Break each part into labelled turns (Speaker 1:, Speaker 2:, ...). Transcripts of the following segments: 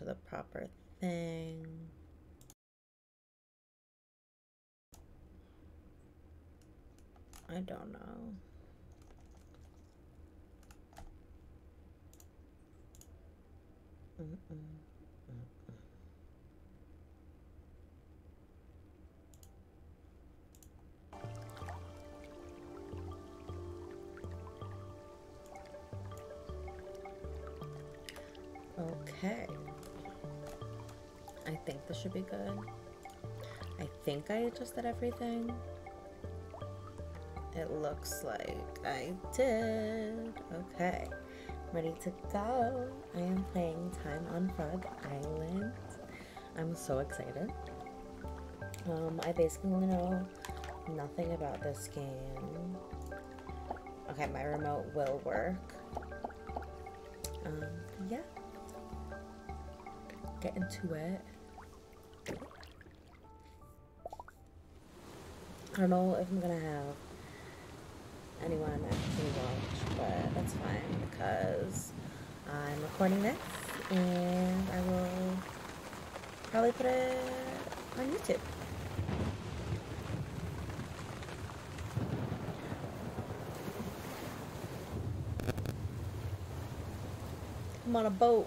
Speaker 1: the proper thing. I don't know. Okay. I think this should be good. I think I adjusted everything. It looks like I did. Okay. Ready to go. I am playing Time on Frog Island. I'm so excited. I basically know nothing about this game. Okay, my remote will work. Yeah. Get into it. I don't know if I'm gonna have anyone actually watch, but that's fine because I'm recording this and I will probably put it on YouTube. I'm on a boat.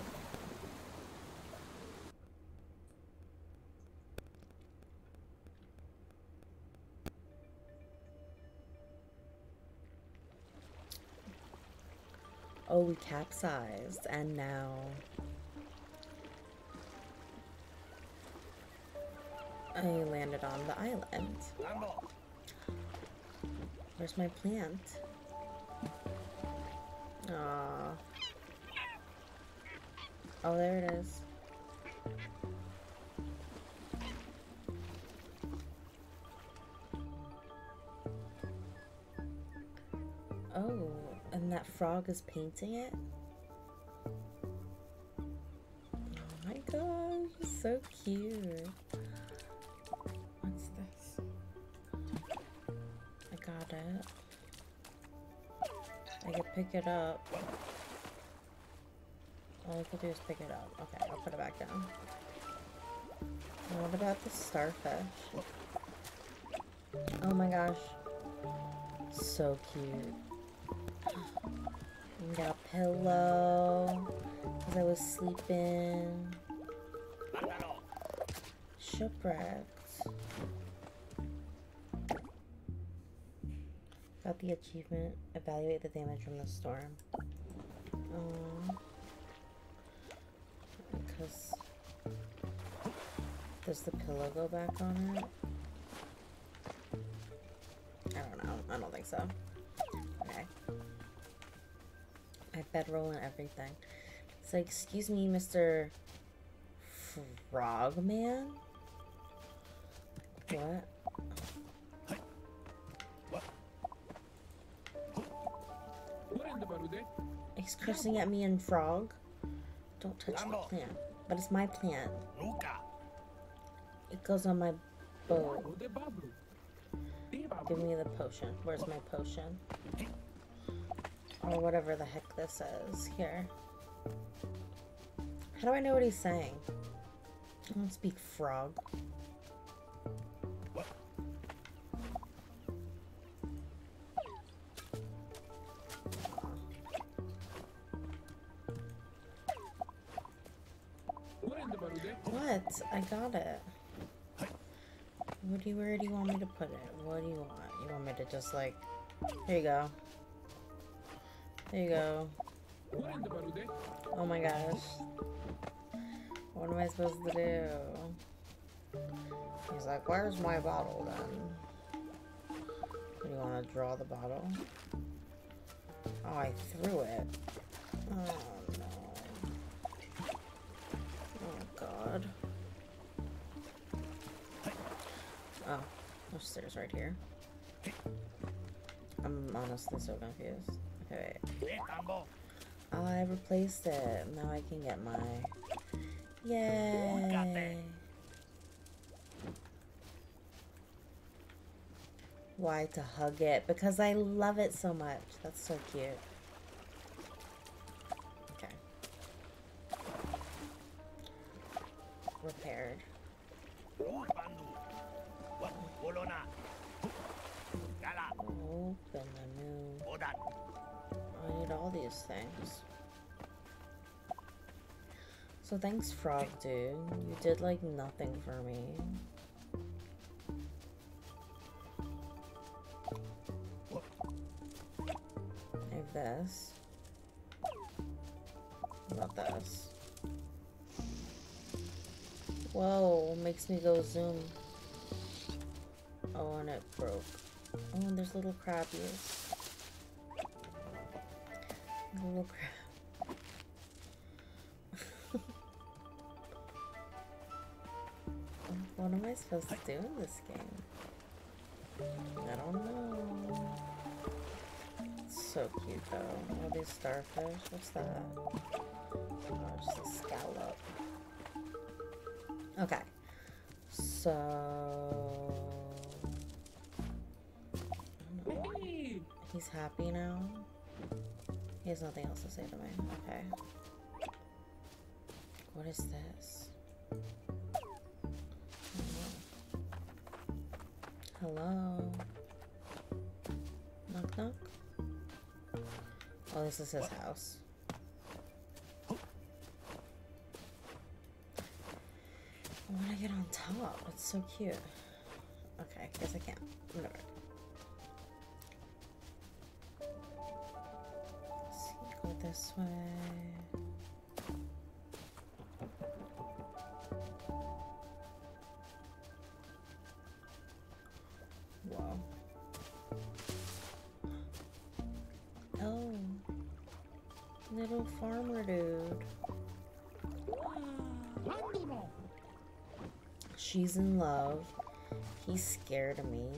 Speaker 1: Oh, we capsized, and now I landed on the island. Where's my plant? Aww. Oh, there it is. Oh, and that frog is painting it? Oh my gosh, so cute. What's this? I got it. I can pick it up. All I can do is pick it up. Okay, I'll put it back down. And what about the starfish? Oh my gosh. So cute. And got a pillow because I was sleeping. Shipwrecked. Got the achievement. Evaluate the damage from the storm. Because does the pillow go back on it? I don't know. I don't think so. Okay. I bedroll and everything. It's like, excuse me, Mr. Frogman? What? He's cursing at me in frog. Don't touch the plant. But it's my plant. It goes on my boat. Give me the potion. Where's my potion? Or whatever the heck this is. Here. How do I know what he's saying? I don't speak frog. What? I got it. Where do you want me to put it? What do you want? You want me to just like... Here you go. There you go. Oh my gosh. What am I supposed to do? He's like, where's my bottle then? You want to draw the bottle? Oh, I threw it. Oh no. Oh god. Oh, there's stairs right here. I'm honestly so confused. Okay, wait. I replaced it. Now I can get my... Yay! Why to hug it? Because I love it so much. That's so cute. Okay. scared. Open the new. I need all these things. So thanks, Frog Dude. You did like nothing for me. I have this. What about this? Whoa, makes me go zoom. Oh, and it broke. Oh, and there's little crabbies. Little crab. What am I supposed to do in this game? I don't know. It's so cute though. All these starfish. What's that? Oh, just a scallop. Okay. So I don't know. He's happy now. He has nothing else to say to me. Okay. What is this? Hello? Knock knock? Oh, this is his house. I want to get on top. It's so cute. Okay, guess I can't. Whatever. Let's see, go this way. Whoa. Oh. Little farmer dude. She's in love. He's scared of me.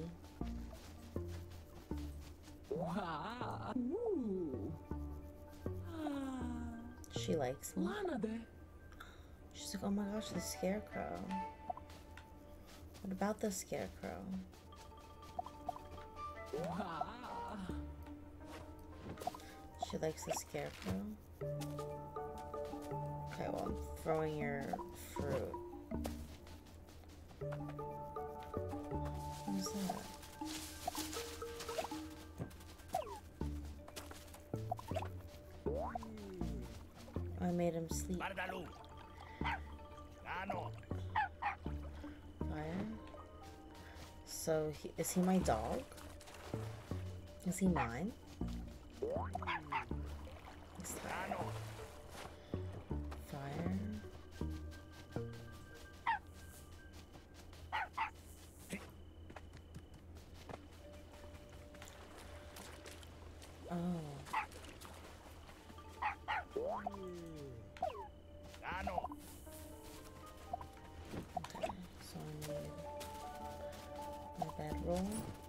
Speaker 1: She likes me. She's like, oh my gosh, the scarecrow. What about the scarecrow? She likes the scarecrow. Okay, well, I'm throwing your fruit. Who's that? I made him sleep. Fire. So, is he my dog? Is he mine? Is that fire? Oh. Okay, so I need my bedroll.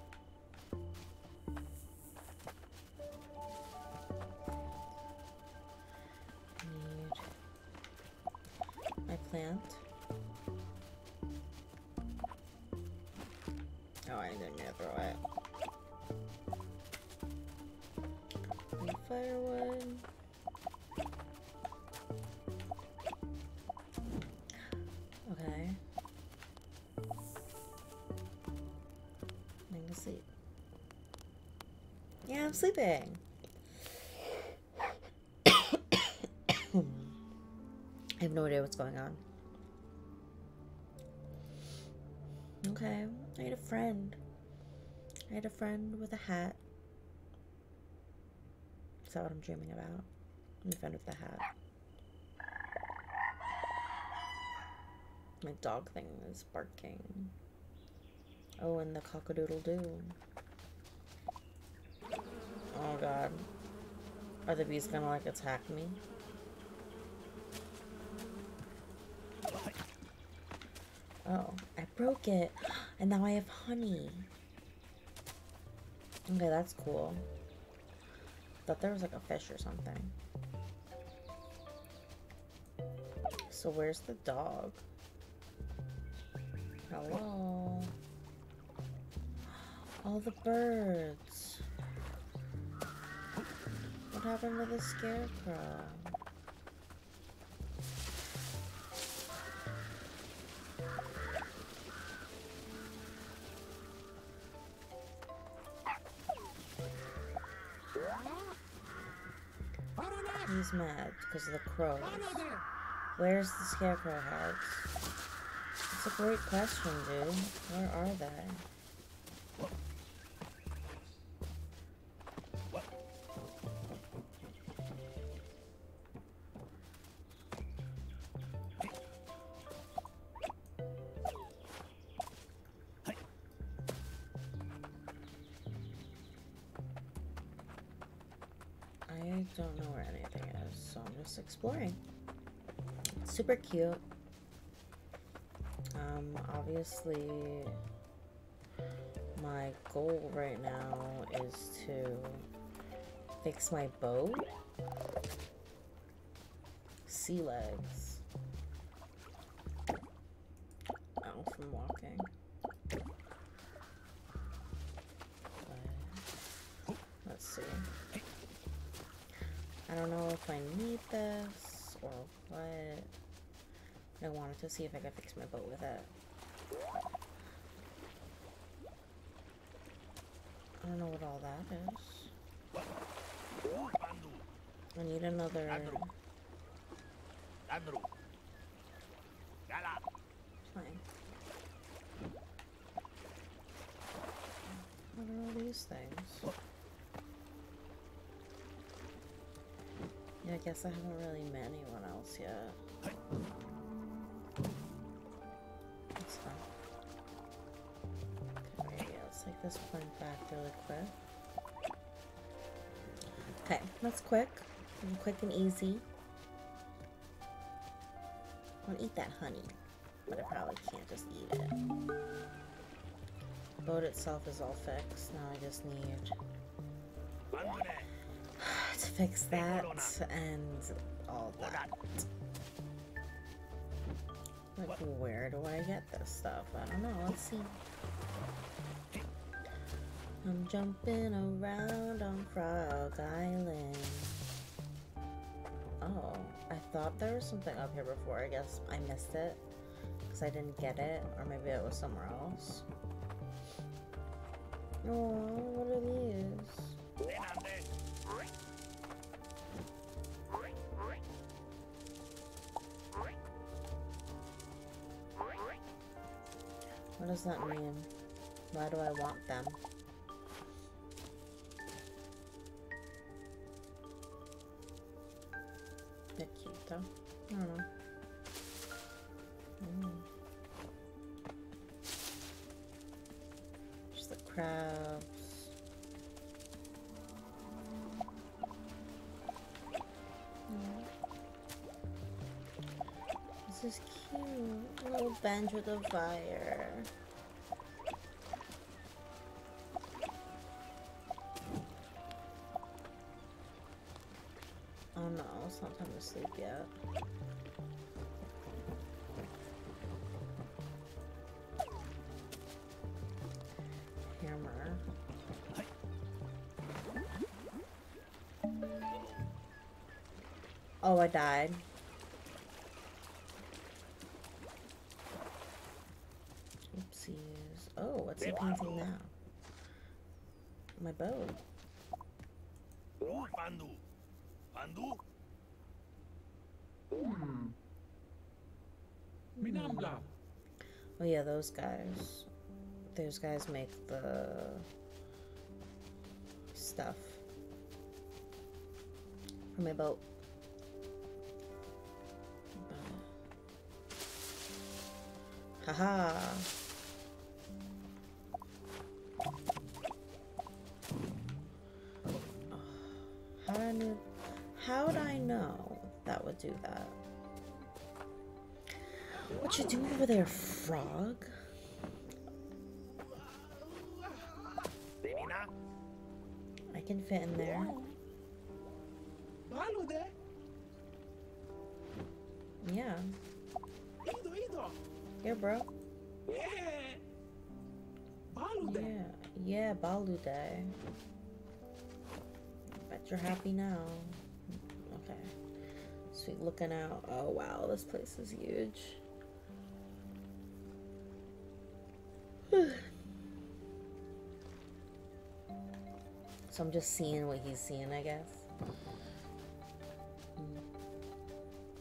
Speaker 1: Plant. Oh, I didn't mean to throw it. And firewood. Okay. I'm gonna sleep. Yeah, I'm sleeping. I have no idea what's going on. Okay, I had a friend. I had a friend with a hat. Is that what I'm dreaming about? My friend with the hat. My dog thing is barking. Oh, and the cock-a-doodle-doo. Oh god. Are the bees gonna like attack me? Oh, I broke it. And now I have honey. Okay, that's cool. Thought there was like a fish or something. So where's the dog? Hello? All the birds. What happened to the scarecrow? he's mad because of the crows. Where's the scarecrow heads? It's a great question, dude. Where are they? I don't know where anything is, so I'm just exploring. It's super cute. Obviously, my goal right now is to fix my boat. Sea legs. Ow, from walking. But, let's see. I don't know if I need this or what. I wanted to see if I could fix my boat with it. I don't know what all that is. I need another... Fine. What are all these things? Yeah, I guess I haven't really met anyone else yet. That's fine. Okay, yeah, let's take this point back really quick. Okay, that's quick. Quick and easy. I'll eat that honey, but I probably can't just eat it. The boat itself is all fixed. Now I just need to fix that and all that. Like, where do I get this stuff? I don't know. Let's see. I'm jumping around on Frog Island. Oh, I thought there was something up here before. I guess I missed it because I didn't get it, or maybe it was somewhere else. Oh, what are these? What does that mean? Why do I want them? They're cute though. I don't know. Just the crabs. This is cute. A little bench with a fire. Oh no, it's not time to sleep yet. Hammer. Oh, I died. Oopsies. Oh, what's he painting now? My boat. Oh yeah, those guys. Those guys make the stuff for my boat. Haha. How'd I know that would do that? What you doing over there, frog? I can fit in there. Yeah. Here, bro. Yeah, Balu Day. Bet you're happy now. Okay. Sweet looking out. Oh wow, this place is huge. So I'm just seeing what he's seeing, I guess.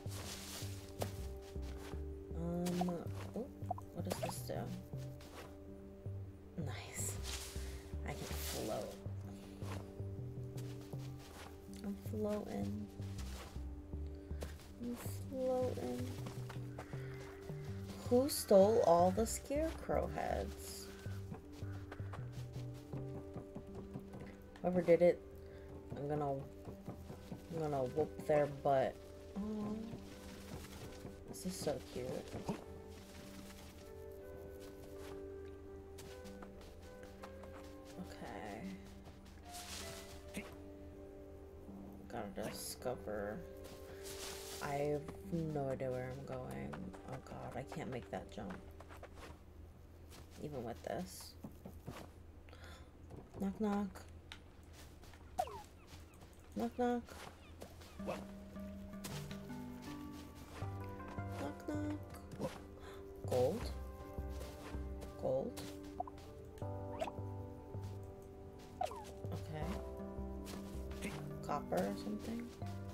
Speaker 1: Oh, what does this do? Nice. I can float. I'm floating. I'm floating. Who stole all the scarecrow heads? Whoever did it, I'm gonna whoop their butt. Oh, this is so cute. Okay. Gotta discover. I have no idea where I'm going. Oh god, I can't make that jump. Even with this. Knock knock. Knock knock. Knock knock. Gold. Gold. Okay. Copper or something.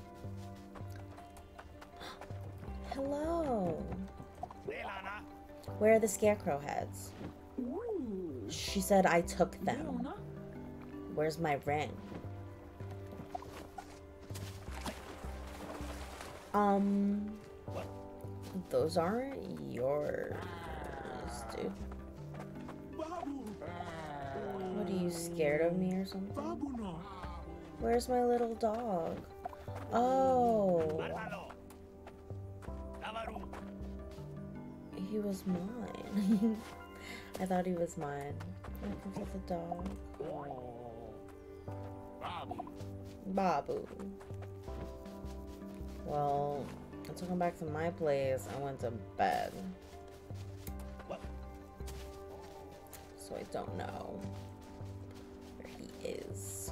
Speaker 1: Hello. Where are the scarecrow heads? She said I took them. Where's my ring? Those aren't yours, dude. What are you, scared of me or something? Where's my little dog? Oh. He was mine. I thought he was mine. Looking for the dog. Babu. Well, I took him back to my place. I went to bed. So I don't know where he is.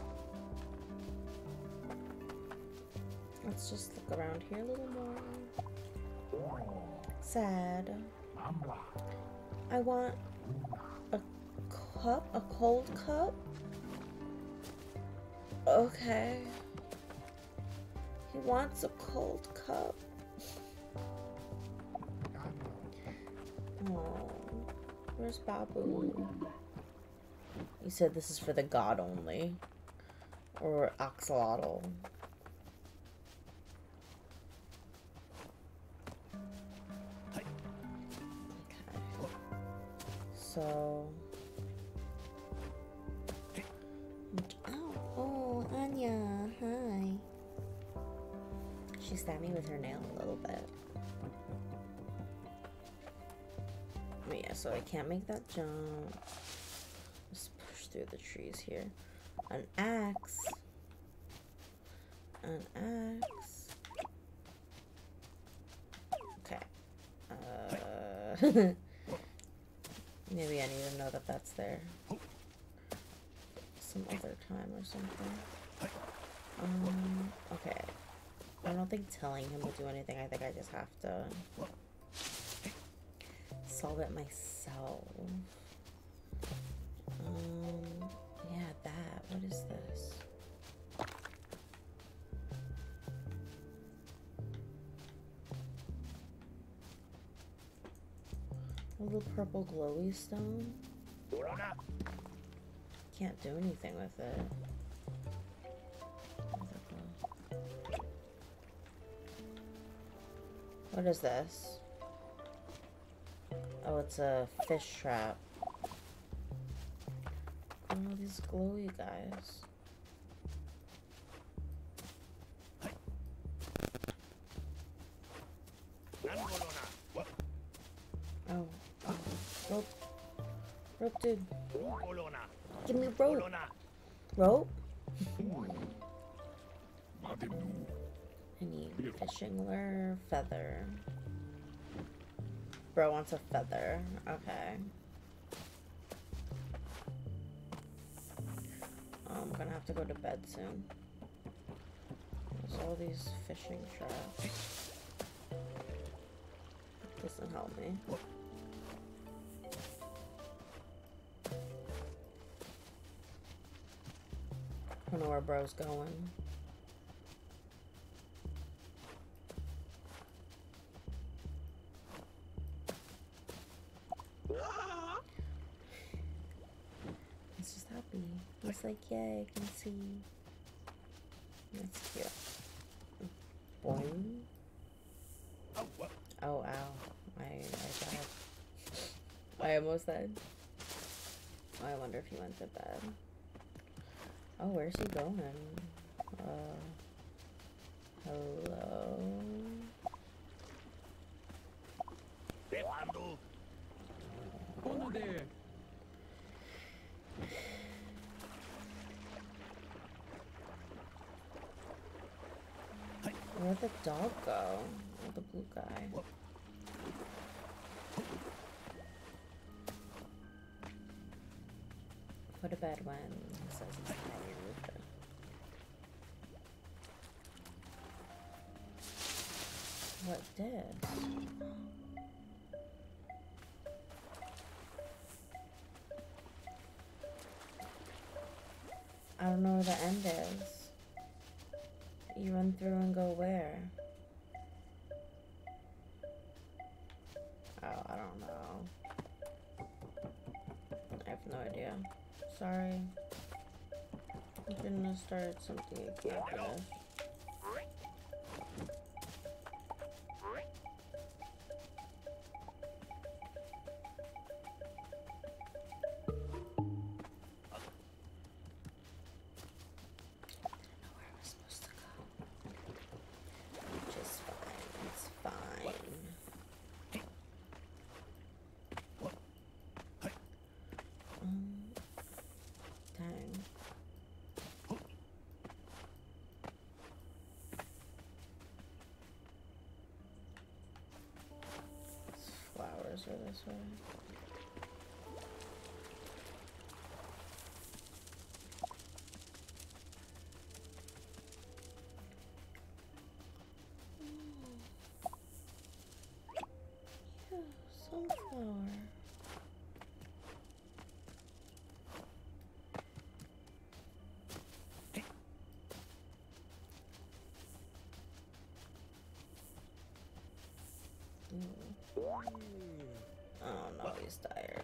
Speaker 1: Let's just look around here a little more. Sad. I want a cup, a cold cup. Okay. He wants a cold cup. Oh, where's Babu? You said this is for the god only. Or axolotl. So, oh, Anya, hi. She stabbed me with her nail a little bit. But yeah, so I can't make that jump. Just push through the trees here. An axe. An axe. Okay. Maybe I need to know that that's there. Some other time or something. Okay. I don't think telling him will do anything. I think I just have to solve it myself. Yeah, that. What is this? A little purple glowy stone. Can't do anything with it. What is this? Oh, it's a fish trap. Oh, these glowy guys. Oh. Rope. Rope, dude. Give me rope. Rope? I need fishing lure, feather. Bro wants a feather. Okay. I'm gonna have to go to bed soon. There's all these fishing traps. Doesn't help me. I don't know where bro's going. He's like, yay, I can see. That's cute. Boing. Oh, ow. I died. I almost died. I wonder if he went to bed. Oh, where's he going? Hello? Where'd the dog go? Or the blue guy? Go to bed when he says he's tired. What did? I don't know where the end is. You run through and go where? Oh, I don't know. I have no idea. Sorry. I'm gonna start something I can't finish. Or this way. Yeah, sunflower. Oh no, he's tired.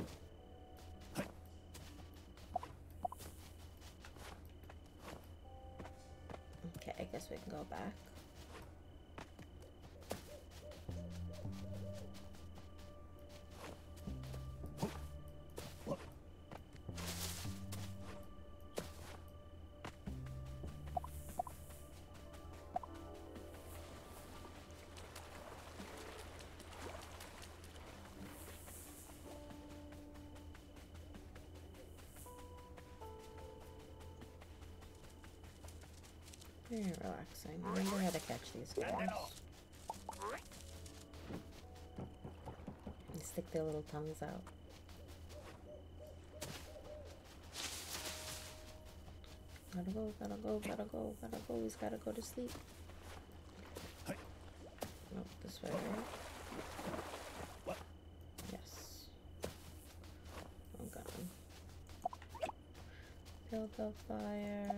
Speaker 1: Okay, I guess we can go back. Very relaxing. I wonder how to catch these guys. And stick their little tongues out. Gotta go, gotta go, gotta go, gotta go. He's gotta go to sleep. Nope, this way, right? Yes. Oh god. Build the fire.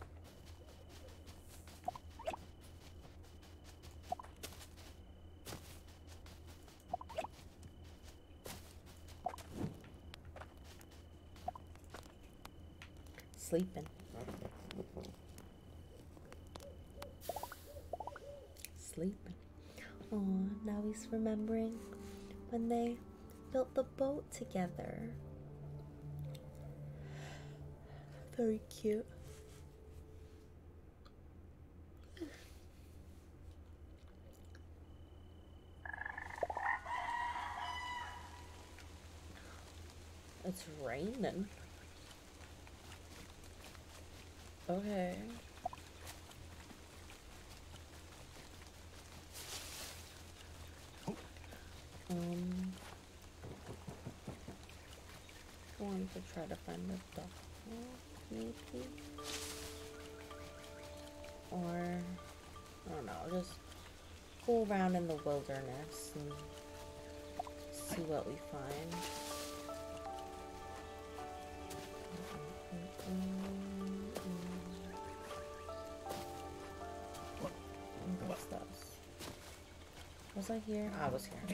Speaker 1: Sleeping. Sleeping. Oh, now he's remembering when they built the boat together. Very cute. It's raining. Okay. Going to try to find the duck, maybe, or I don't know. Just go around in the wilderness and see what we find. What's this? Was I here? I was here.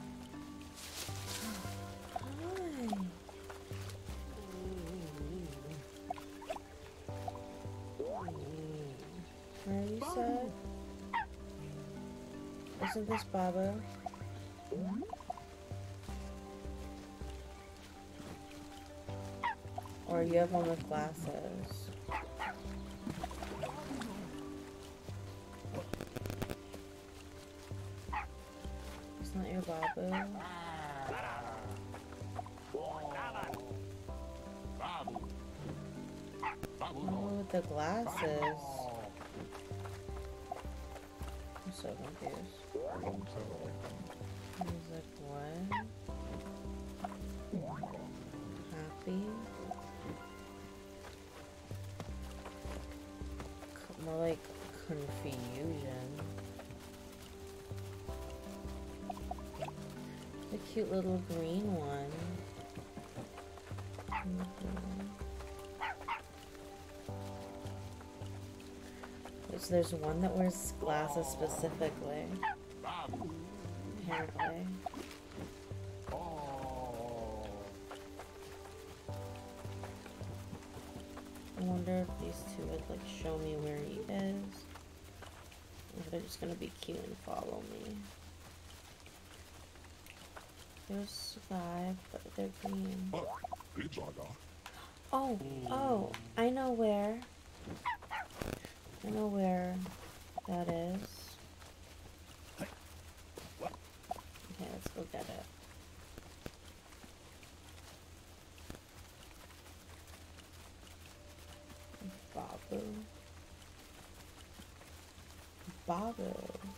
Speaker 1: Hi. Isn't this Babu? Or you have one with glasses? It's not your Babu. Oh, with the glasses. I'm so confused. He's like, what? Happy? More like confusion. The cute little green one. So there's one that wears glasses specifically. Apparently. I wonder if these two would like show me where he is. Or if they're just gonna be cute and follow me. There's five, but they're green. Oh, I know where. I know where that is. Okay, let's go get it. Babu. Babu.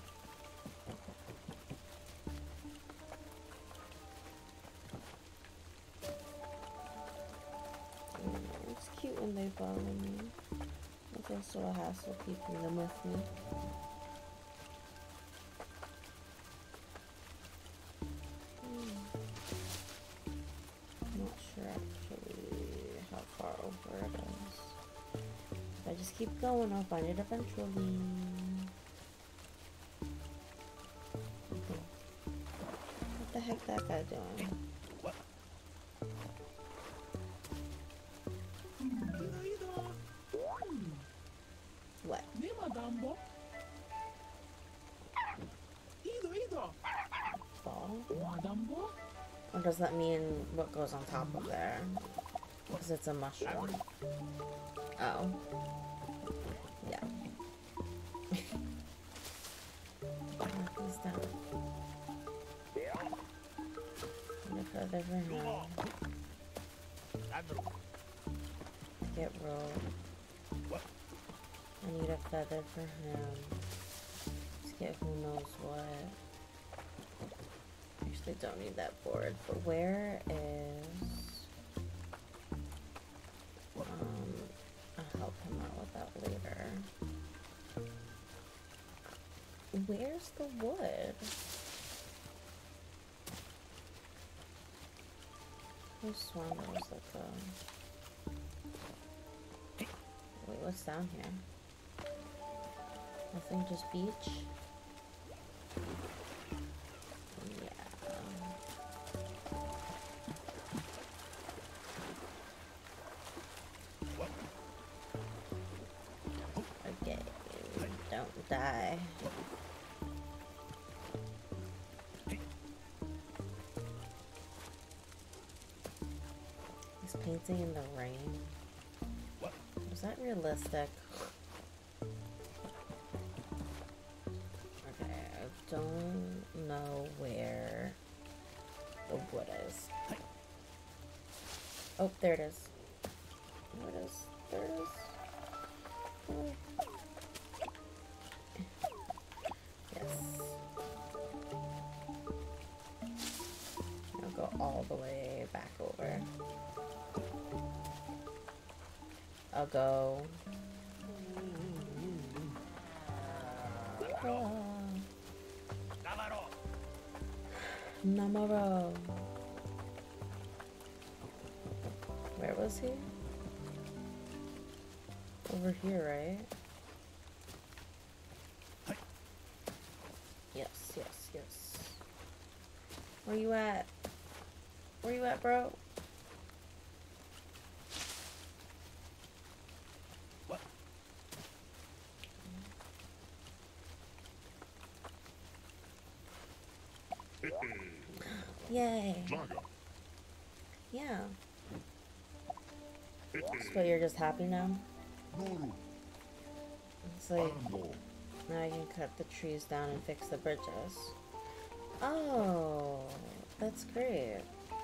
Speaker 1: It's cute when they follow me. It's also a hassle keeping them with me. I'm not sure actually how far over it is. If I just keep going, I'll find it eventually. What the heck that guy doing? What? Ball? Or does that mean what goes on top of there? Because it's a mushroom. Oh. Yeah. What is that? And a feather for him. Get rolled. I need a feather for him. Let's get who knows what. Actually don't need that board, but where is I'll help him out with that later. Where's the wood? I swear there was like a wait, what's down here? Nothing, just beach? Die. He's painting in the rain. Was that realistic? Okay, I don't know where the wood is. Oh, there it is. There it is. There it is. Oh. All the way back over. I'll go. Namaro. Where was he? Over here, right? Yes, yes, yes. Where you at? Where you at, bro?
Speaker 2: What?
Speaker 1: Yay. Yeah. So you're just happy now? It's like, now I can cut the trees down and fix the bridges. Oh, that's great.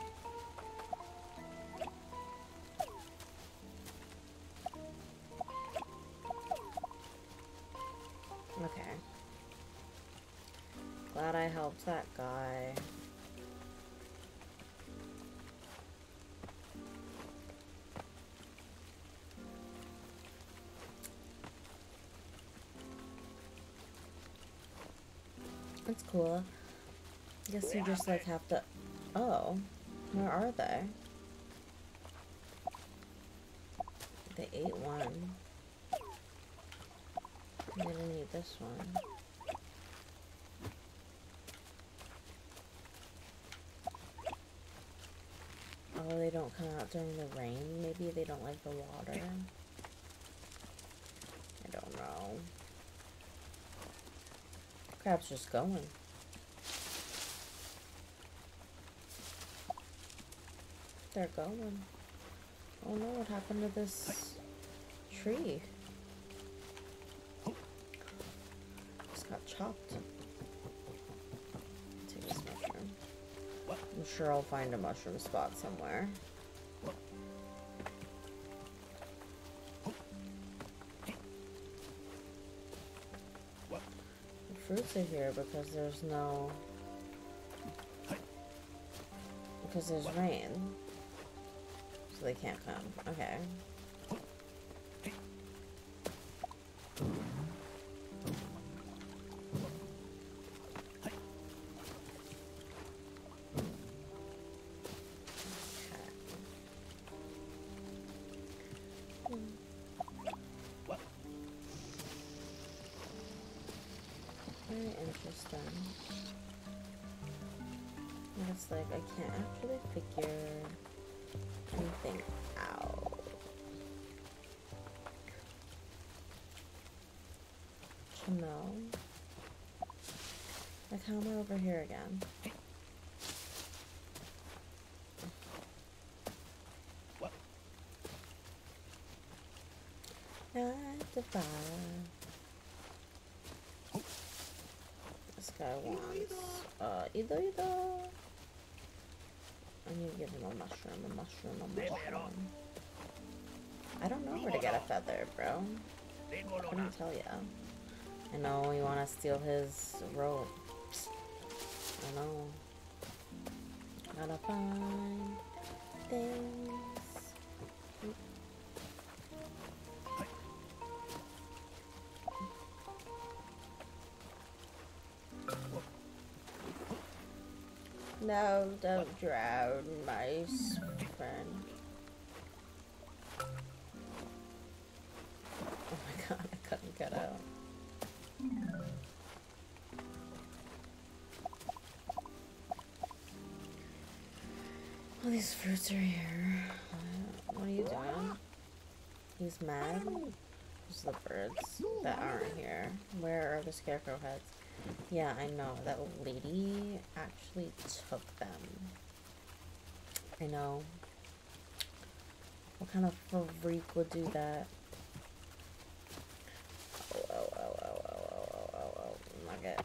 Speaker 1: Okay. Glad I helped that guy. That's cool. I guess you just like have to... Oh, where are they? They ate one. They didn't eat this one. Oh, they don't come out during the rain? Maybe they don't like the water? I don't know. Crab's just going. They're going. Oh no, what happened to this tree? Just got chopped. Take this mushroom. I'm sure I'll find a mushroom spot somewhere. The fruits are here because there's no... Because there's rain. So they can't come. Okay. Very interesting. And it's like I can't actually figure anything out. No. Like how am I over here again? Not the fire. This guy wants either. I need to give him a mushroom. I don't know where to get a feather, bro. I couldn't tell ya. I know you want to steal his robe. I know. Gotta find things. No, don't drown, my friend. Oh my god, I couldn't get out. All these fruits are here. What are you doing? He's mad? There's the birds that aren't here. Where are the scarecrow heads? Yeah, I know. That lady actually took them. I know. What kind of freak would do that? Oh, nugget.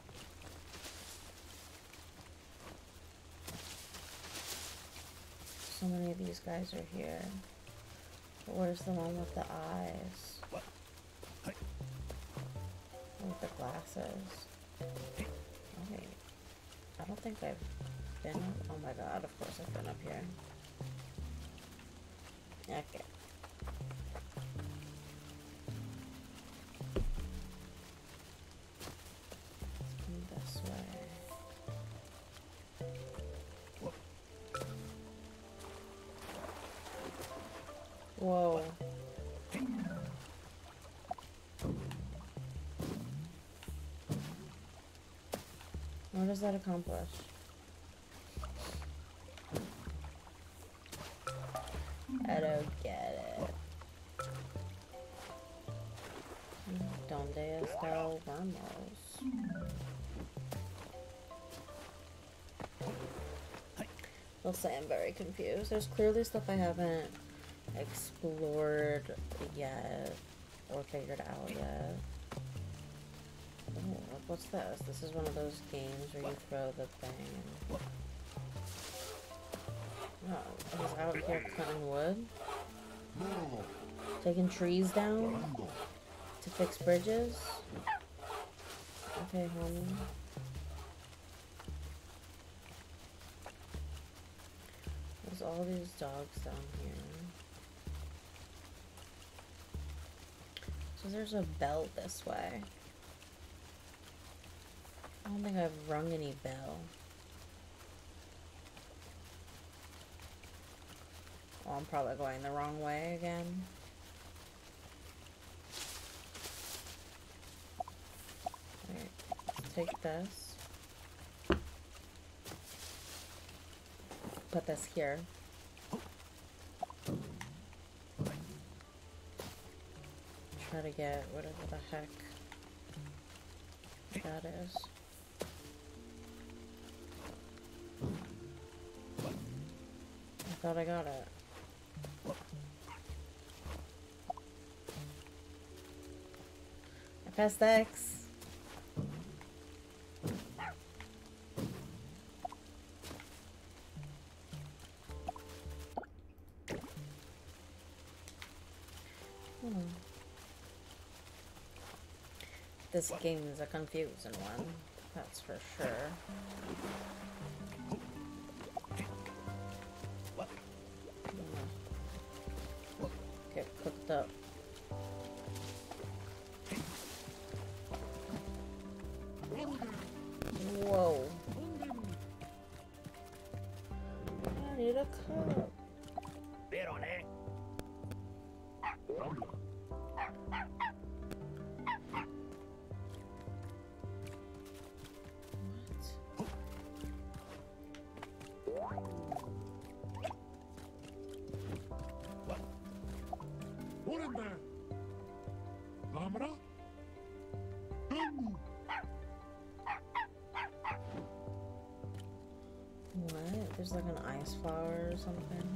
Speaker 1: So many of these guys are here. But where's the one with the eyes? With the glasses? Okay. I don't think I've been up. Oh my god, of course I've been up here. Okay. Let's come this way. Whoa. What does that accomplish? I don't get it. Donde está Vamos? They'll say I'm very confused. There's clearly stuff I haven't explored yet or figured out yet. Oh, what's this? This is one of those games where you throw the thing and... Oh, he's out here cutting wood? Taking trees down? To fix bridges? Okay, homie. There's all these dogs down here. So there's a bell this way. I don't think I've rung any bell. Oh, I'm probably going the wrong way again. Alright, let's take this. Put this here. Try to get whatever the heck that is. I thought I got it. I pressed X. This game is a confusing one, that's for sure. Get cooked up. Whoa. I need a cup. What? There's like an ice flower or something.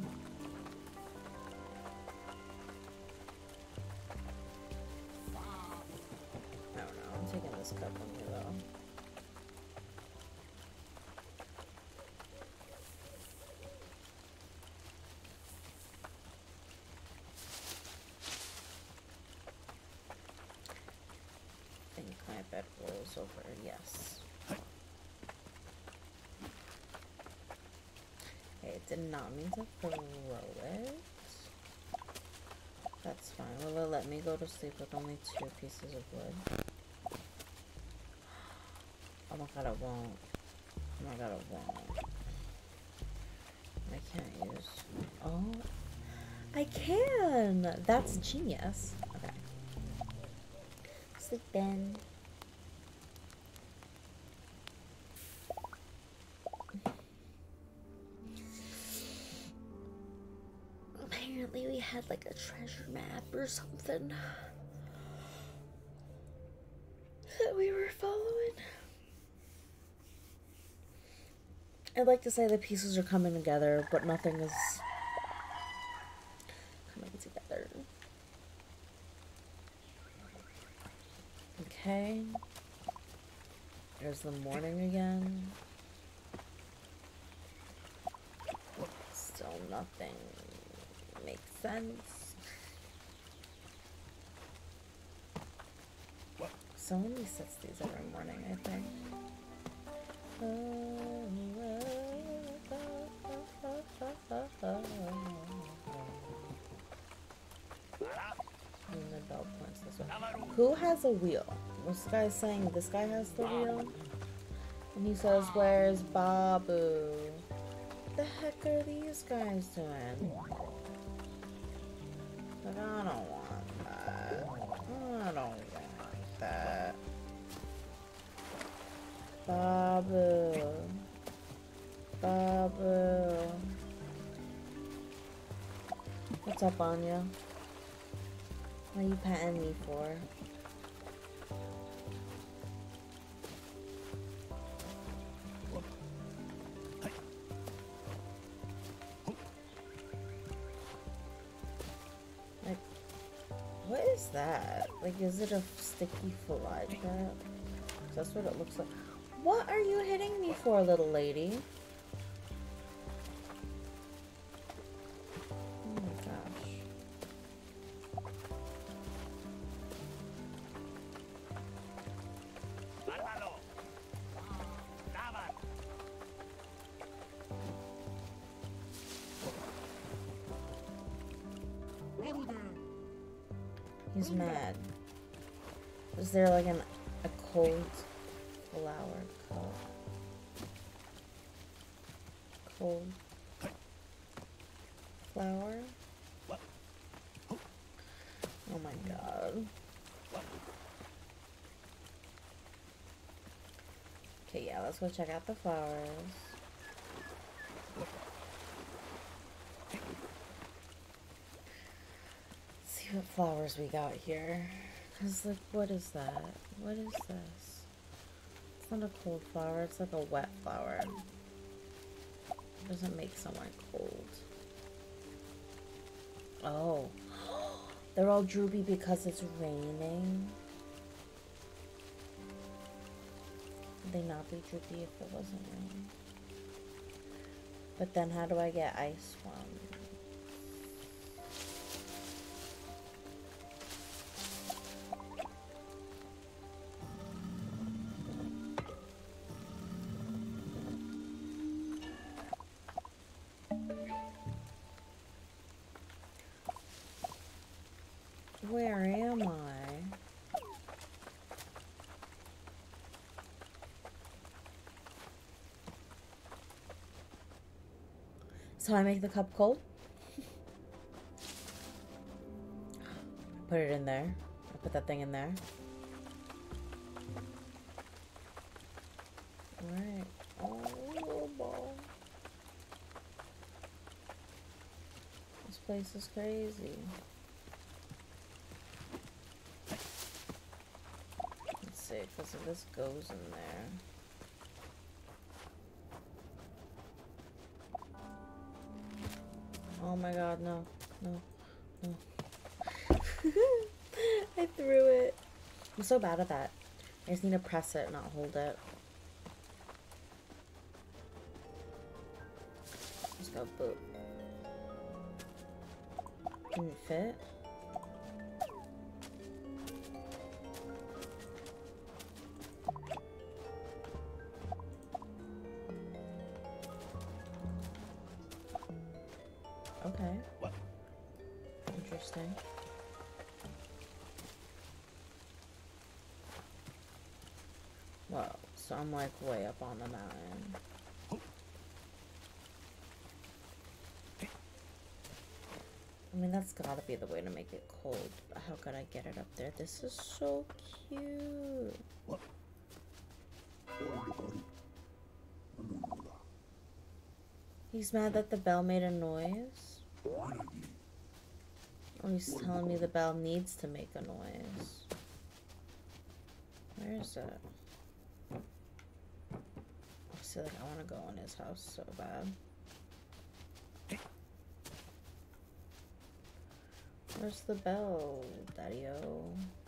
Speaker 1: I don't know. I'm taking this cup with me though. I think my bed rolls over. Yes. Did not mean to throw it. That's fine. Will it let me go to sleep with only 2 pieces of wood? Oh my god, it won't. Oh my god, it won't. I can't use... Oh. I can! That's genius. Okay. Sleep in. Apparently we had like a treasure map or something that we were following. I'd like to say the pieces are coming together, but nothing is coming together. Okay. There's the morning again. Still nothing makes sense. Someone resets these every morning, I think. And the bell points this way. Who has a wheel? This guy's saying this guy has the wheel. And he says, where's Babu? What the heck are these guys doing? Like, I don't want that. I don't want that. Babu. Babu. What's up, Anya? What are you patting me for? that? Like, is it a sticky fly trap? That's what it looks like. What are you hitting me for, little lady? Oh my gosh. He's mad. Is there like a cold flower cup? Cold flower? Oh my god. Okay, yeah, let's go check out the flowers. See what flowers we got here. Cause like, what is that? What is this? It's not a cold flower, it's like a wet flower. It doesn't make someone cold. Oh. They're all droopy because it's raining. Would they not be droopy if it wasn't raining? But then how do I get ice ones? Where am I? So I make the cup cold? Put it in there. I put that thing in there. Alright. Oh, little ball. This place is crazy. Because if this goes in there. Oh my god, no. No. No. I threw it. I'm so bad at that. I just need to press it, not hold it. Let's go boop. Didn't fit. Okay. What? Interesting. Whoa, so I'm like way up on the mountain. I mean, that's gotta be the way to make it cold. How could I get it up there? This is so cute. What? He's mad that the bell made a noise. Oh, he's telling me the bell needs to make a noise. Where is it? I feel like I want to go in his house so bad. Where's the bell, Daddy-o?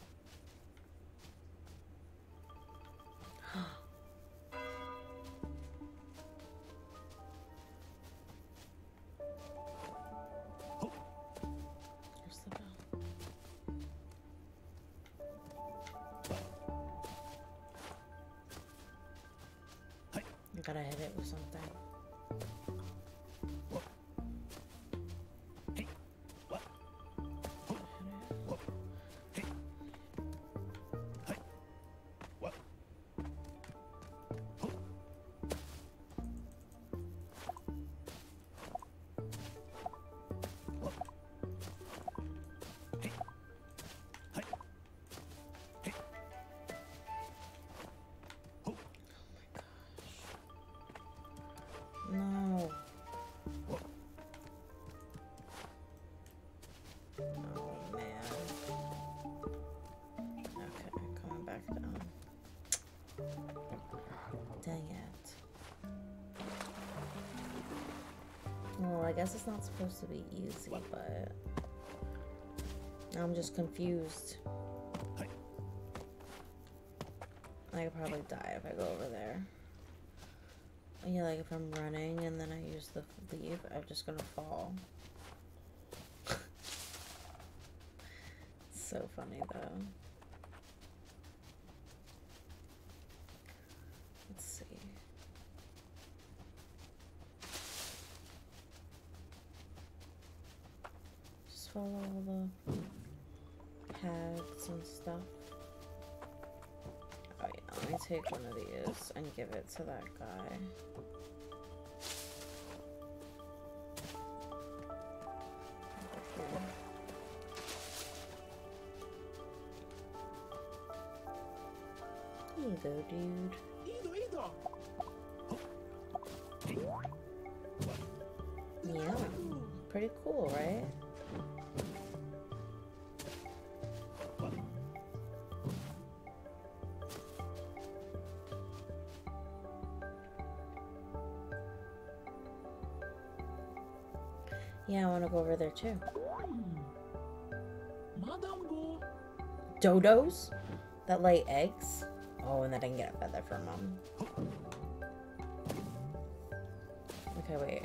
Speaker 1: I gotta hit it with something. No. Oh man. Okay, coming back down. Dang it. Well, I guess it's not supposed to be easy, but I'm just confused. I could probably die if I go over there. Yeah, like if I'm running and then I use the leave, I'm just gonna fall. So funny though. Let's see. Just follow all the paths and stuff. Oh yeah, let me take one of these and give it to that guy. Here you go, dude. Yeah, pretty cool, right? Yeah, I want to go over there too. Dodos that lay eggs? Oh, and then I can get a feather from them. Okay, wait.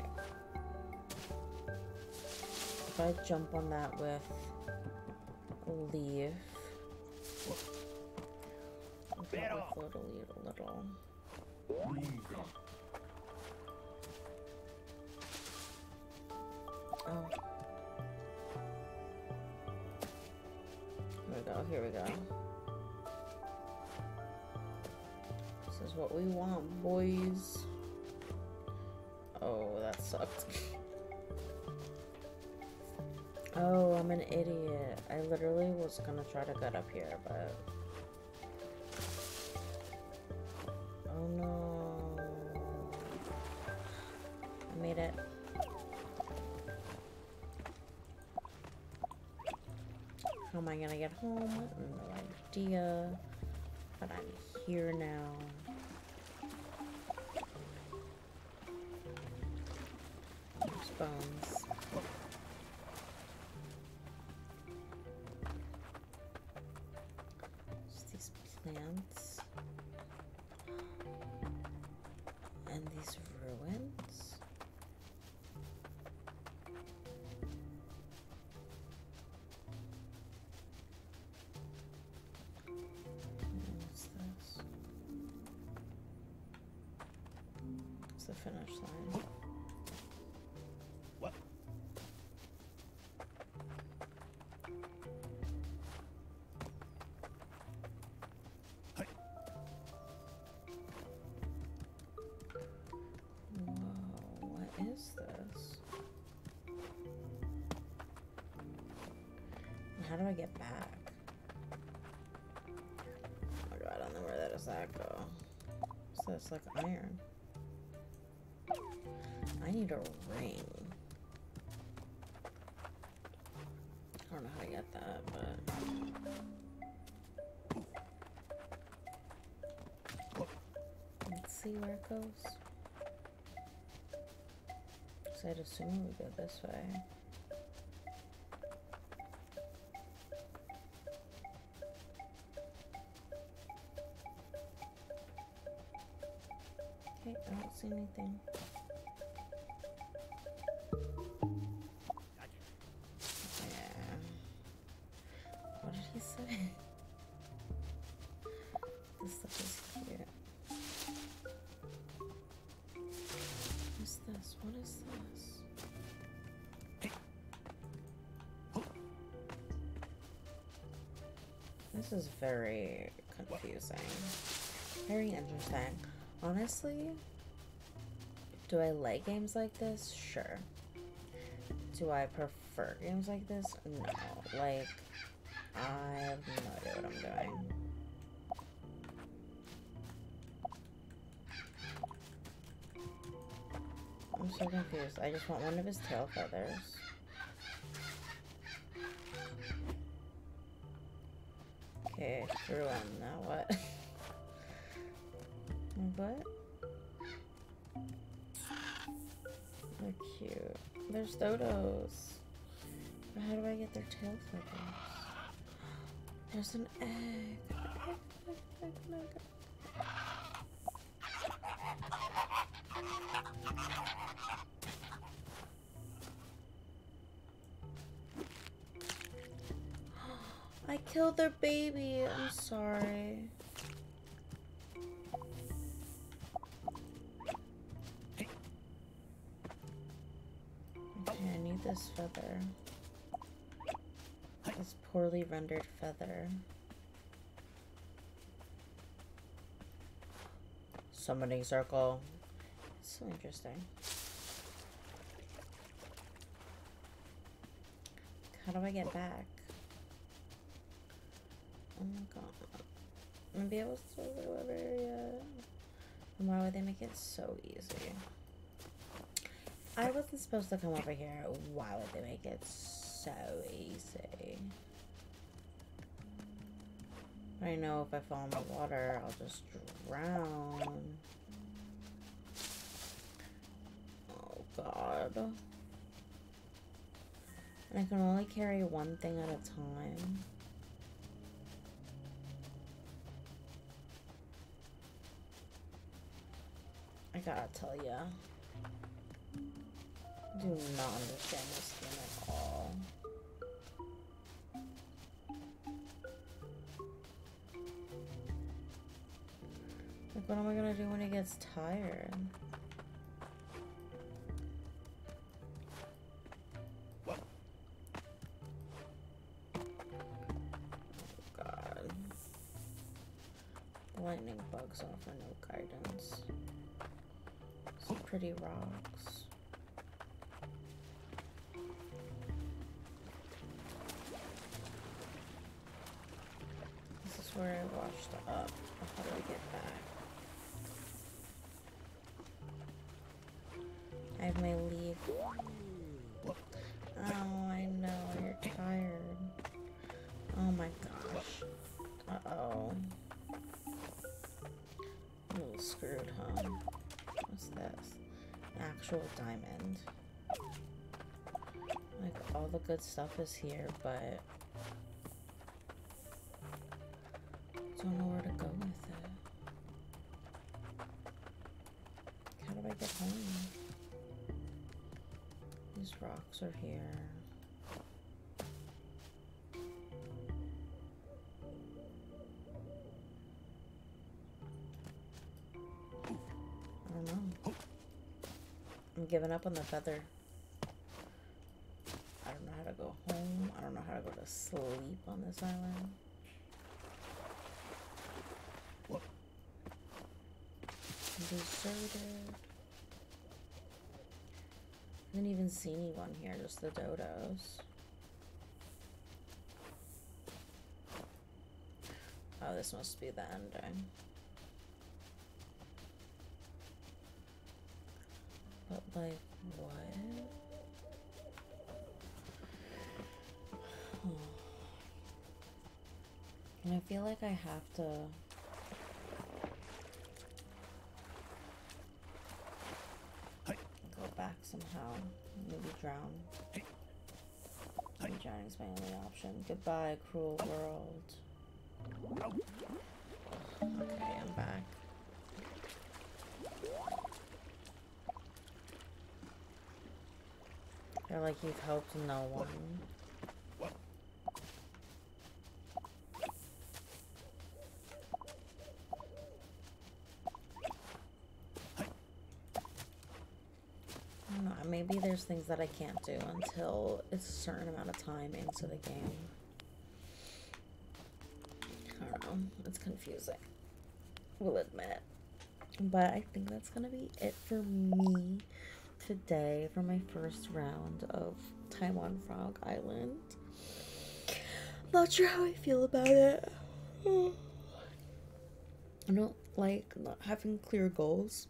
Speaker 1: If I jump on that with leaf. Okay, with little. Oh. Here we go. This is what we want, boys. Oh, that sucked. Oh, I'm an idiot. I literally was gonna try to get up here, but... Oh no. I made it. How am I gonna get home? No idea. But I'm here now. There's bones. Just these plants. And these ruins. The finish line.
Speaker 2: What? Hi.
Speaker 1: Whoa, what is this? And how do I get back? Oh my god, I don't know where does that go. So it's like iron. I need a ring. I don't know how to get that, but let's see where it goes. So I'd assume it would go this way. Okay, I don't see anything. This stuff is cute. What's this? What is this? This is very confusing. Very interesting. Honestly, do I like games like this? Sure. Do I prefer games like this? No. Like, I have no idea what I'm doing. I'm so confused. I just want one of his tail feathers. Okay, threw him. Now what? What? They're cute. There's dodos. But how do I get their tail feathers? There's an egg. Egg. I killed their baby. I'm sorry. Okay, I need this feather. This poorly rendered feather. Summoning circle. It's so interesting. How do I get back? Oh my god. Maybe I was so over area. And why would they make it so easy? I wasn't supposed to come over here. Why would they make it so easy? I know if I fall in the water, I'll just drown. Oh god. And I can only carry one thing at a time. I gotta tell ya. Do not understand this game at all. Like, what am I gonna do when he gets tired? Oh god. Lightning bugs offer no guidance. Some pretty rocks. This is where I washed up. How do I get back? I have my leaf. Oh, I know. You're tired. Oh my gosh. Uh-oh. I'm a little screwed, huh? What's this? An actual diamond. Like, all the good stuff is here, but don't know where to go with it. How do I get home? These rocks are here. I don't know. I'm giving up on the feather. I don't know how to go home. I don't know how to go to sleep on this island. I'm deserted. I didn't even see anyone here, just the dodos. Oh, this must be the ending. But like, what? And I feel like I have to go back somehow. Maybe drown. Maybe drowning's my only option. Goodbye, cruel world. Okay, I'm back. They're like, you've helped no one. I don't know, maybe there's things that I can't do until it's a certain amount of time into the game. I don't know, it's confusing. We'll admit. But I think that's gonna be it for me today for my first round of time on Frog Island. Not sure how I feel about it. I don't like not having clear goals.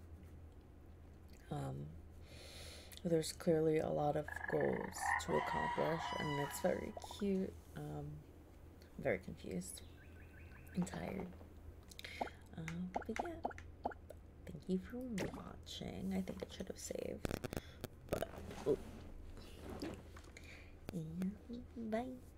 Speaker 1: There's clearly a lot of goals to accomplish, and it's very cute. I'm very confused and tired. But yeah, thank you for watching. I think I should have saved, but oh. And bye.